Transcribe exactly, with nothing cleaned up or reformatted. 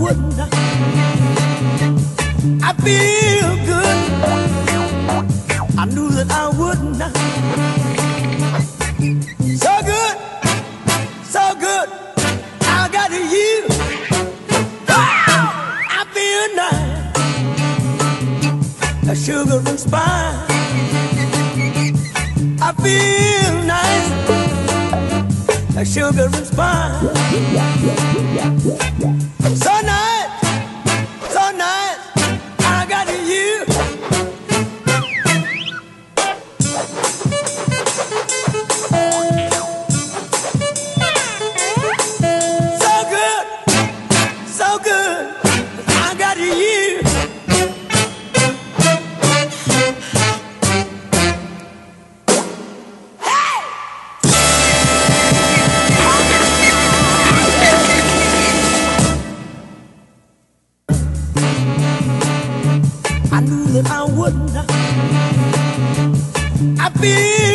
wouldn't. I feel good. I knew that I wouldn't. So good, so good. I got you. Wow, I feel nice. A sugar and spice. I feel nice. A sugar and spice. So nice, so nice. I got you. So good, so good. I got you. I knew that I wouldn't. I feel